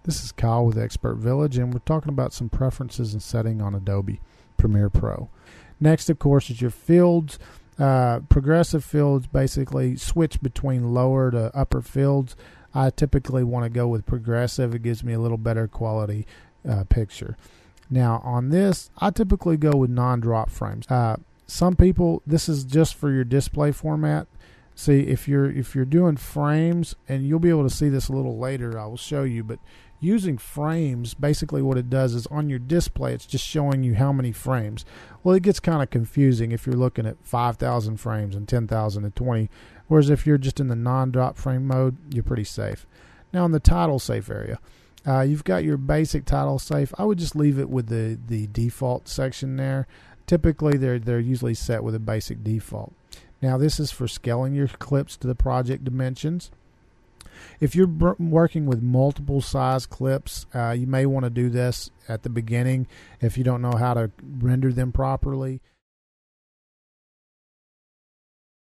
This is Kyle with Expert Village, and we're talking about some preferences and setting on Adobe Premiere Pro. Next, of course, is your fields. Progressive fields basically switch between lower to upper fields. I typically want to go with progressive. It gives me a little better quality picture. Now, on this, I typically go with non-drop frames. Some people, this is just for your display format. See, if you're doing frames, and you'll be able to see this a little later, I will show you, but using frames, basically what it does is on your display, it's just showing you how many frames. Well, it gets kind of confusing if you're looking at 5,000 frames and 10,000 and 20, whereas if you're just in the non-drop frame mode, you're pretty safe. Now, in the title safe area, you've got your basic title safe. I would just leave it with the default section there. Typically, they're usually set with a basic default. Now, this is for scaling your clips to the project dimensions. If you're working with multiple size clips, you may want to do this at the beginning if you don't know how to render them properly.